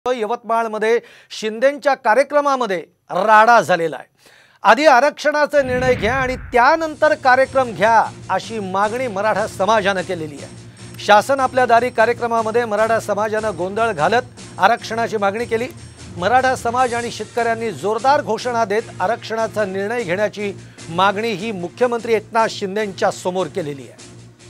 यवतमाळमध्ये शिंदेंच्या कार्यक्रमामध्ये राडा झालेला आहे। आधी आरक्षणाचा निर्णय घ्या आणि त्यानंतर कार्यक्रम घ्या अशी मागणी मराठा समाजाने केलेली आहे। शासन आपल्या दारी कार्यक्रमामध्ये मराठा समाजाने गोंधळ घालत आरक्षणाची मागणी केली। मराठा समाज आणि शेतकऱ्यांनी जोरदार घोषणा देत आरक्षणाचा निर्णय घेण्याची मागणी ही मुख्यमंत्री एकनाथ शिंदेंच्या समोर केलेली आहे।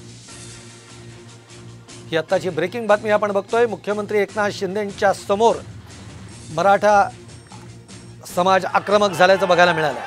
ही आत्ताची ब्रेकिंग बातमी आपण बघतोय। मुख्यमंत्री एकनाथ शिंदेंच्या समोर मराठा समाज आक्रमक झाल्याचं बघायला मिळालं।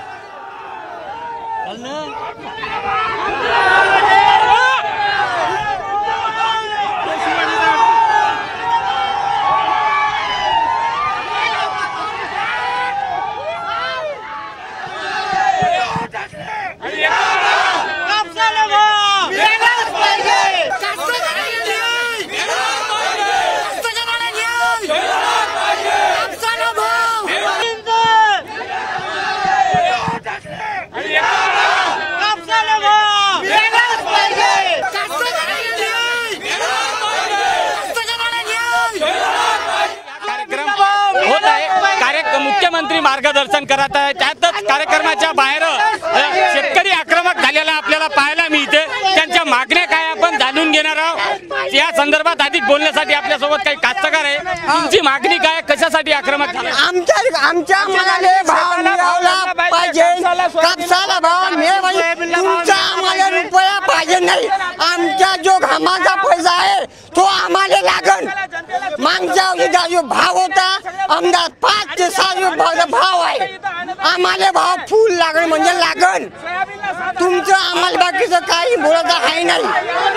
मुख्यमंत्री मार्गदर्शन करत आहे, त्यातच कार्यक्रमाच्या बाहेर शेतकरी आक्रमक झालेला आपल्याला पाहायला मिळते। त्यांच्या मागण्या काय आपण जाणून घेणार आहोत। या संदर्भात अधिक बोलण्यासाठी आपल्या सोबत काही कास्तकार आहे। तुमची मागणी काय, कशासाठी आक्रमक झाले? आमच्या मनाले भाव मिळाला पाहिजे, कापसाला भाव मिळाला, तुमचा आम्हाला रुपया पाहिजे नाही। आमचा जो घामाचा पैसा आहे तो आम्हाला लागन। मागच्या जो भाव होता आमदार 5 ते 6 भाव आहे, आम्हाला भाव फुल लागण म्हणजे लागण। तुमचं आम्हाला बाकीचं काही बोलत आहे नाही।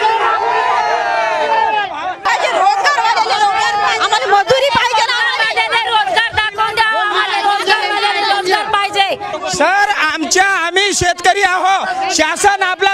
आम्हाला मजुरी पाहिजे, रोजगार दाखवून द्या, आम्हाला रोजगार पाहिजे। सर आम्ही शेतकरी आहो, शासन आपला